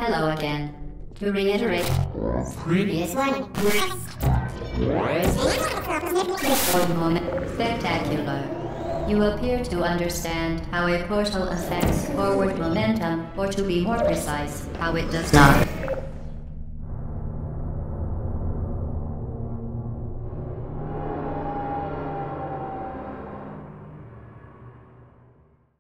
Hello again. To reiterate, previous one. One moment. Spectacular. You appear to understand how a portal affects forward momentum, or to be more precise, how it does not.